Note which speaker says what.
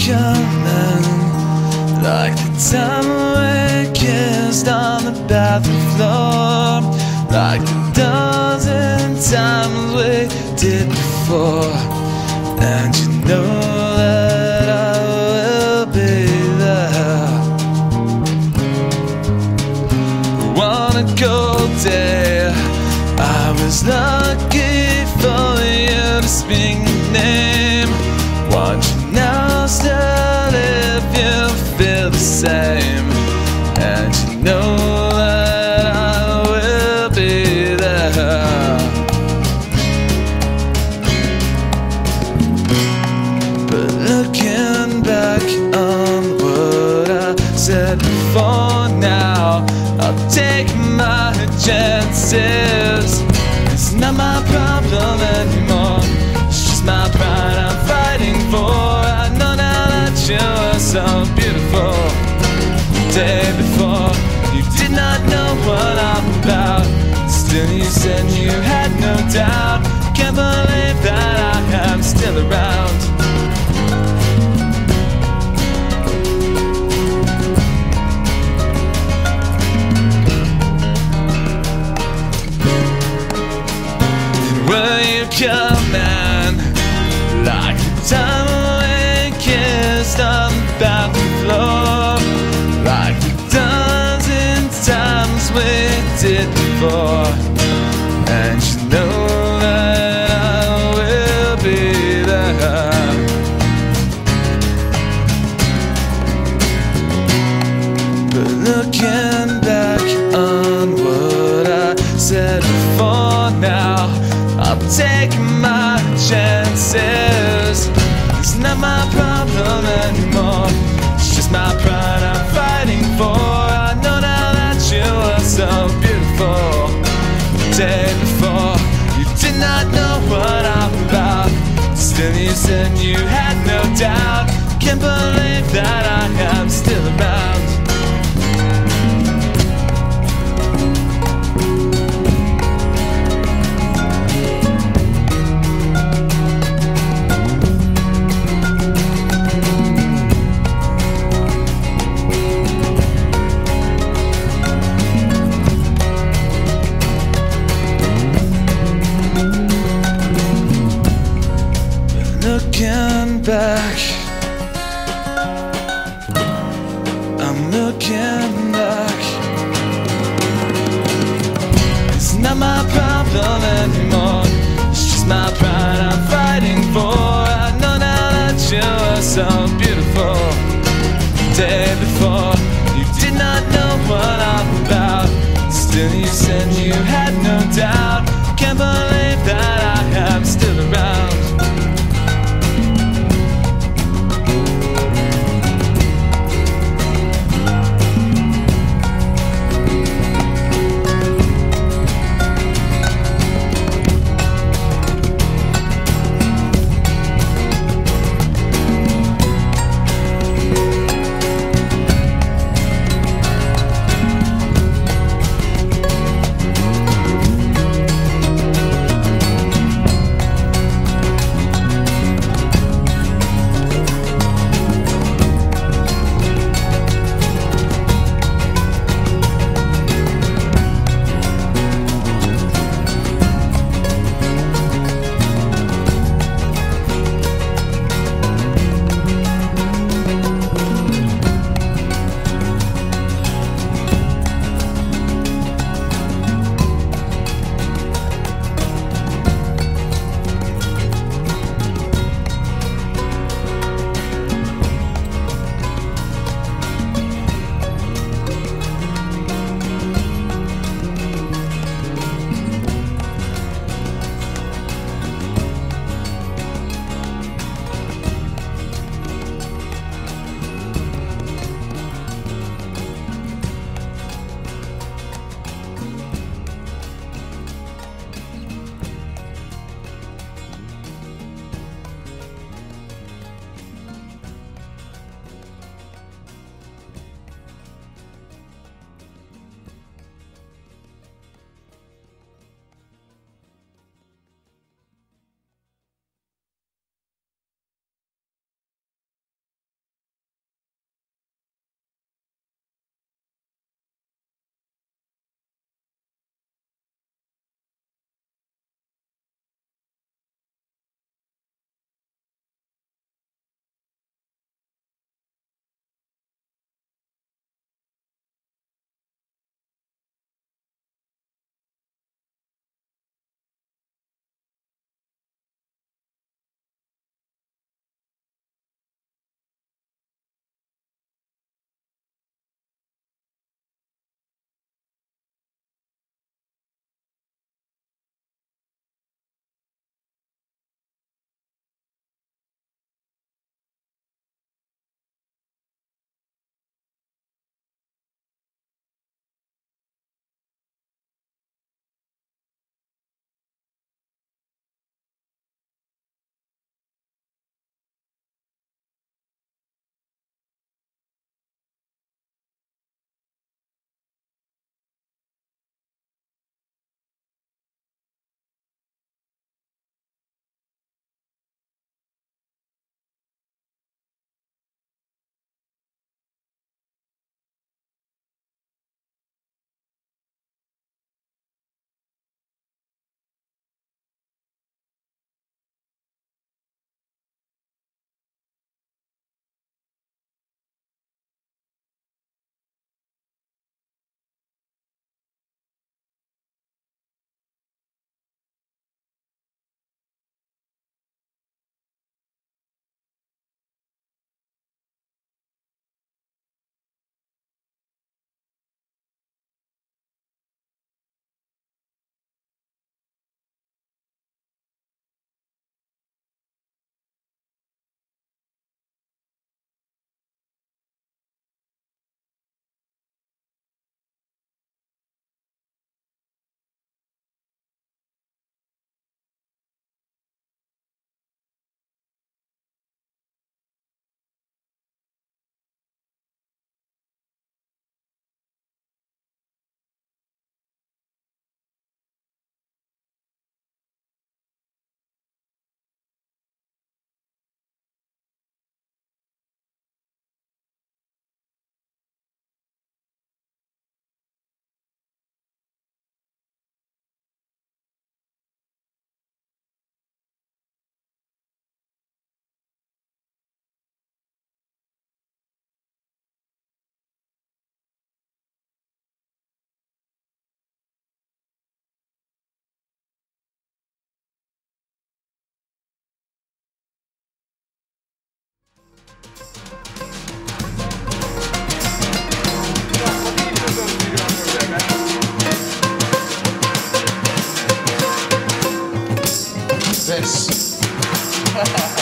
Speaker 1: coming, like the time we kissed on the bathroom floor, like a dozen times we did before. And you know that I will be there. On a cold day, I was lucky for you to speak the name. Want you now still if you feel the same. And you know that I will be there. But looking back on what I said before now, I'll take my chances. It's not my problem anymore, it's just my pride I'm fighting for. I know now that you were so beautiful. The day before, you did not know what I'm about. Still you said you had no doubt. Can't believe that I am still around. Will you come in, like the time we kissed on the bathroom floor, like the dozen times we did before. And you know that I will be there. But looking back on what I said before now, I'm taking my chances. It's not my problem anymore, it's just my pride I'm fighting for. I know now that you were so beautiful. The day before, you did not know what I'm about. Still you said you had no doubt. Can't believe that I am still around. Looking back, I'm looking back. It's not my problem anymore, it's just my pride I'm fighting for. I know now that you were so beautiful. The day before, you did not know what I'm about. Still you said you had no doubt. Can't believe that I am still around.
Speaker 2: Yeah.